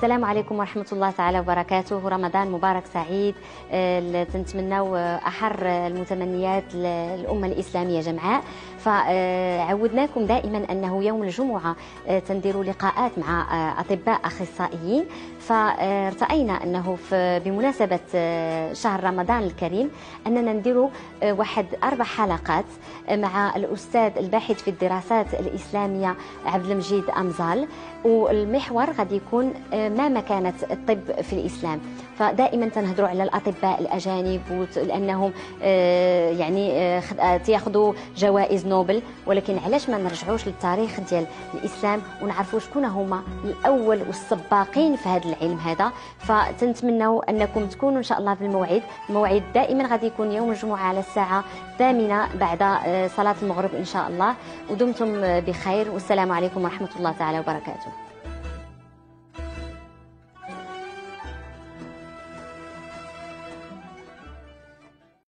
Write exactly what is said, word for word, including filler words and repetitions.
السلام عليكم ورحمة الله تعالى وبركاته. رمضان مبارك سعيد. تنتمناو أحر المتمنيات للأمة الإسلامية جمعاء. فعودناكم دائما أنه يوم الجمعة تنديروا لقاءات مع أطباء أخصائيين، فارتأينا أنه بمناسبة شهر رمضان الكريم أننا نديروا واحد أربع حلقات مع الأستاذ الباحث في الدراسات الإسلامية عبد المجيد أمزال، والمحور غادي يكون ما مكانة الطب في الإسلام. فدائما تنهضروا على الأطباء الأجانب لأنهم يعني تياخذوا جوائز نوبل، ولكن علاش ما نرجعوش للتاريخ ديال الإسلام ونعرفوا شكون هما الأول والسباقين في هذا العلم هذا. فتنتمنوا أنكم تكونوا إن شاء الله في الموعد. الموعد دائما غادي يكون يوم الجمعة على الساعة الثامنة بعد صلاة المغرب إن شاء الله. ودمتم بخير، والسلام عليكم ورحمة الله تعالى وبركاته.